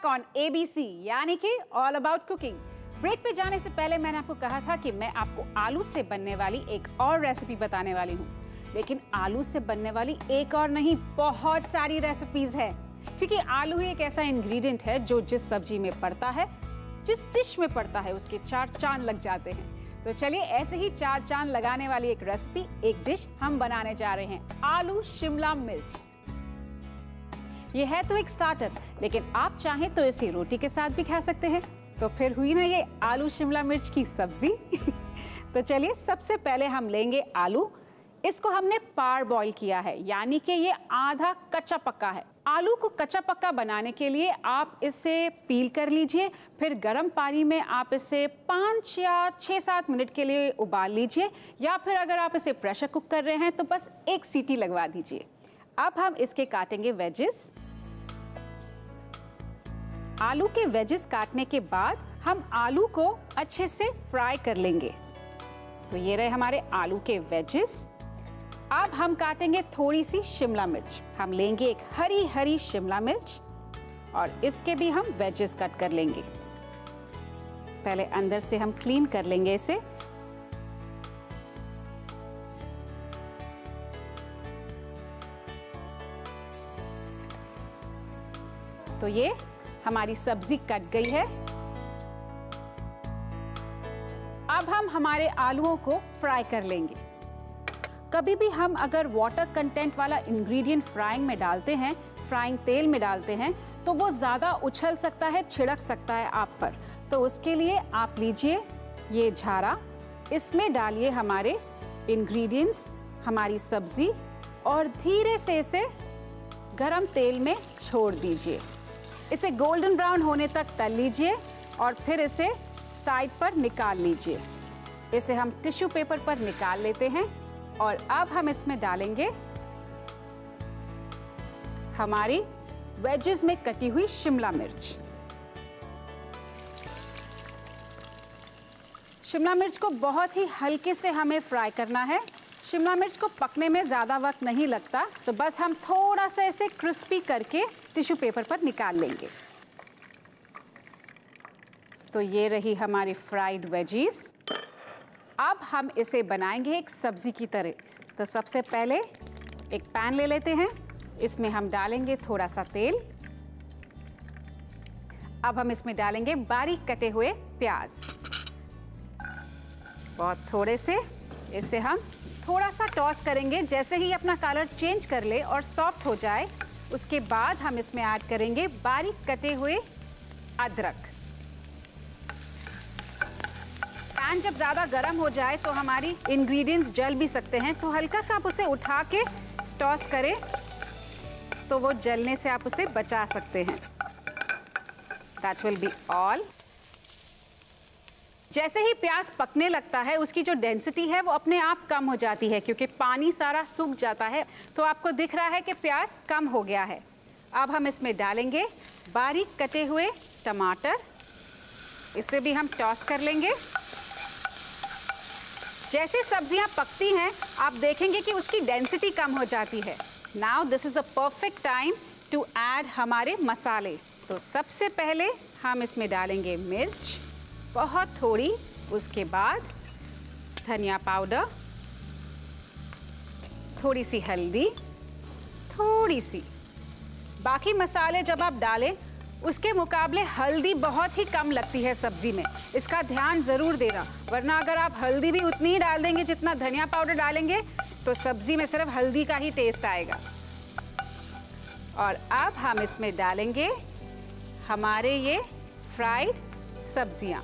On ABC यानी कि all about cooking. Break पे जाने से पहले मैंने आपको कहा था कि मैं आपको आलू से बनने वाली एक और रेसिपी बताने वाली हूँ, लेकिन आलू से बनने वाली एक और नहीं, बहुत सारी रेसिपीज है, क्योंकि आलू ही एक ऐसा इंग्रेडिएंट है जो जिस सब्जी में पड़ता है, जिस डिश में पड़ता है, उसके 4 चांद लग जाते हैं। तो चलिए ऐसे ही 4 चांद लगाने वाली एक रेसिपी, एक डिश हम बनाने जा रहे हैं, आलू शिमला मिर्च। ये है तो एक स्टार्टर, लेकिन आप चाहें तो इसे रोटी के साथ भी खा सकते हैं। तो फिर हुई ना ये आलू शिमला मिर्च की सब्जी। तो चलिए सबसे पहले हम लेंगे आलू। इसको हमने पार बॉईल किया है, यानी कि ये आधा कच्चा पक्का है। आलू को कच्चा पक्का बनाने के लिए आप इसे पील कर लीजिए, फिर गर्म पानी में आप इसे 5 या 6-7 मिनट के लिए उबाल लीजिए, या फिर अगर आप इसे प्रेशर कुक कर रहे हैं तो बस 1 सीटी लगवा दीजिए। अब हम इसके काटेंगे वेजेस। आलू के वेजेस काटने के बाद हम आलू को अच्छे से फ्राई कर लेंगे। तो ये रहे हमारे आलू के वेजेस। अब हम काटेंगे थोड़ी सी शिमला मिर्च। हम लेंगे एक हरी हरी शिमला मिर्च और इसके भी हम वेजेस कट कर लेंगे। पहले अंदर से हम क्लीन कर लेंगे इसे। तो ये हमारी सब्जी कट गई है। अब हम हमारे आलूओं को फ्राई कर लेंगे। कभी भी हम अगर वाटर कंटेंट वाला इंग्रेडिएंट फ्राइंग में डालते हैं, फ्राइंग तेल में डालते हैं, तो वो ज़्यादा उछल सकता है, छिड़क सकता है आप पर। तो उसके लिए आप लीजिए ये झारा, इसमें डालिए हमारे इंग्रेडिएंट्स, हमारी सब्जी, और धीरे से इसे गरम तेल में छोड़ दीजिए। इसे गोल्डन ब्राउन होने तक तल लीजिए और फिर इसे साइड पर निकाल लीजिए। इसे हम टिश्यू पेपर पर निकाल लेते हैं और अब हम इसमें डालेंगे हमारी वेजेस में कटी हुई शिमला मिर्च। शिमला मिर्च को बहुत ही हल्के से हमें फ्राई करना है। शिमला मिर्च को पकने में ज़्यादा वक्त नहीं लगता, तो बस हम थोड़ा सा इसे क्रिस्पी करके टिश्यू पेपर पर निकाल लेंगे। तो ये रही हमारी फ्राइड वेजीज। अब हम इसे बनाएंगे एक सब्जी की तरह। तो सबसे पहले एक पैन ले लेते हैं, इसमें हम डालेंगे थोड़ा सा तेल। अब हम इसमें डालेंगे बारीक कटे हुए प्याज, बहुत थोड़े से। इसे हम थोड़ा सा टॉस करेंगे। जैसे ही अपना कलर चेंज कर ले और सॉफ्ट हो जाए, उसके बाद हम इसमें ऐड करेंगे बारीक कटे हुए अदरक। पैन जब ज़्यादा गर्म हो जाए तो हमारी इंग्रेडिएंट्स जल भी सकते हैं, तो हल्का सा आप उसे उठा के टॉस करें तो वो जलने से आप उसे बचा सकते हैं। That will be all. जैसे ही प्याज पकने लगता है, उसकी जो डेंसिटी है वो अपने आप कम हो जाती है, क्योंकि पानी सारा सूख जाता है। तो आपको दिख रहा है कि प्याज कम हो गया है। अब हम इसमें डालेंगे बारीक कटे हुए टमाटर। इसे भी हम टॉस कर लेंगे। जैसे सब्जियां पकती हैं, आप देखेंगे कि उसकी डेंसिटी कम हो जाती है। Now this is the perfect time to add हमारे मसाले। तो सबसे पहले हम इसमें डालेंगे मिर्च, बहुत थोड़ी। उसके बाद धनिया पाउडर, थोड़ी सी हल्दी, थोड़ी सी। बाकी मसाले जब आप डालें, उसके मुकाबले हल्दी बहुत ही कम लगती है सब्जी में। इसका ध्यान ज़रूर देना, वरना अगर आप हल्दी भी उतनी ही डाल देंगे जितना धनिया पाउडर डालेंगे, तो सब्जी में सिर्फ हल्दी का ही टेस्ट आएगा। और अब हम इसमें डालेंगे हमारे ये फ्राइड सब्जियां,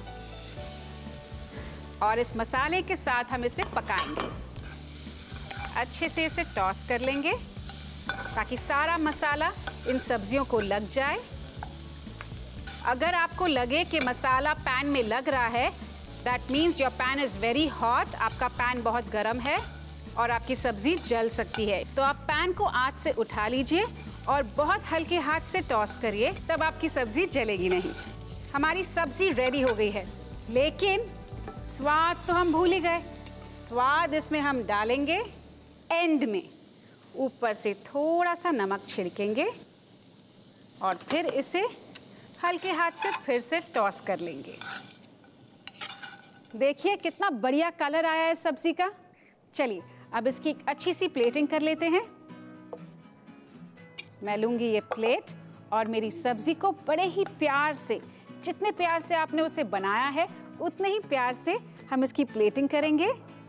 और इस मसाले के साथ हम इसे पकाएंगे। अच्छे से इसे टॉस कर लेंगे ताकि सारा मसाला इन सब्जियों को लग जाए। अगर आपको लगे कि मसाला पैन में लग रहा है, that means your pan is very hot, आपका पैन बहुत गर्म है और आपकी सब्जी जल सकती है। तो आप पैन को आंच से उठा लीजिए और बहुत हल्के हाथ से टॉस करिए, तब आपकी सब्जी जलेगी नहीं। हमारी सब्जी रेडी हो गई है, लेकिन स्वाद तो हम भूल ही गए। स्वाद इसमें हम डालेंगे एंड में। ऊपर से थोड़ा सा नमक छिड़केंगे और फिर इसे हल्के हाथ से फिर से टॉस कर लेंगे। देखिए कितना बढ़िया कलर आया है सब्जी का। चलिए अब इसकी एक अच्छी सी प्लेटिंग कर लेते हैं। मैं लूंगी ये प्लेट और मेरी सब्जी को बड़े ही प्यार से, जितने प्यार से आपने उसे बनाया है उतने ही प्यार से हम इसकी प्लेटिंग करेंगे।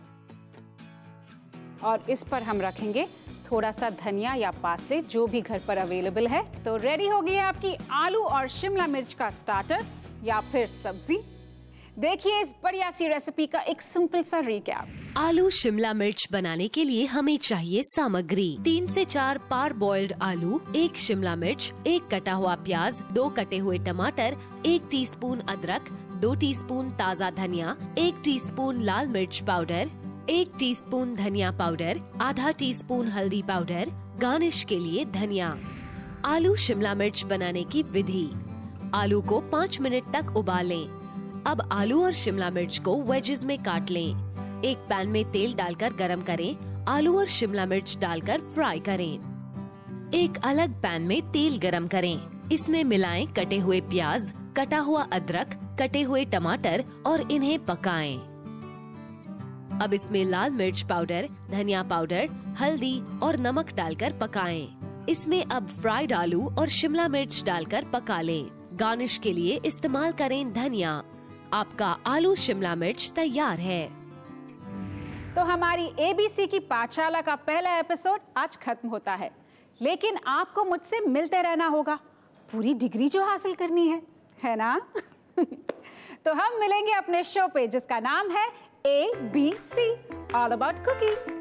और इस पर हम रखेंगे थोड़ा सा धनिया या पासले, जो भी घर पर अवेलेबल है। तो रेडी हो गई है आपकी आलू और शिमला मिर्च का स्टार्टर या फिर सब्जी। देखिए इस बढ़िया सी रेसिपी का एक सिंपल सा रिकैप। आलू शिमला मिर्च बनाने के लिए हमें चाहिए सामग्री 3 से 4 पार बॉइल्ड आलू, 1 शिमला मिर्च, 1 कटा हुआ प्याज, 2 कटे हुए टमाटर, 1 टीस्पून अदरक, 2 टीस्पून ताज़ा धनिया, 1 टीस्पून लाल मिर्च पाउडर, 1 टीस्पून धनिया पाउडर, आधा टीस्पून हल्दी पाउडर, गार्निश के लिए धनिया। आलू शिमला मिर्च बनाने की विधि। आलू को 5 मिनट तक उबालें। अब आलू और शिमला मिर्च को वेजेस में काट लें। एक पैन में तेल डालकर गरम करें। आलू और शिमला मिर्च डालकर फ्राई करें। एक अलग पैन में तेल गरम करें। इसमें मिलाएं कटे हुए प्याज, कटा हुआ अदरक, कटे हुए टमाटर और इन्हें पकाएं। अब इसमें लाल मिर्च पाउडर, धनिया पाउडर, हल्दी और नमक डालकर पकाएं। इसमें अब फ्राइड आलू और शिमला मिर्च डालकर पका लें। गार्निश के लिए इस्तेमाल करें धनिया। आपका आलू शिमला मिर्च तैयार है। तो हमारी ABC की पाठशाला का पहला एपिसोड आज खत्म होता है, लेकिन आपको मुझसे मिलते रहना होगा, पूरी डिग्री जो हासिल करनी है ना? तो हम मिलेंगे अपने शो पे जिसका नाम है ABC ऑल अबाउट कुकिंग।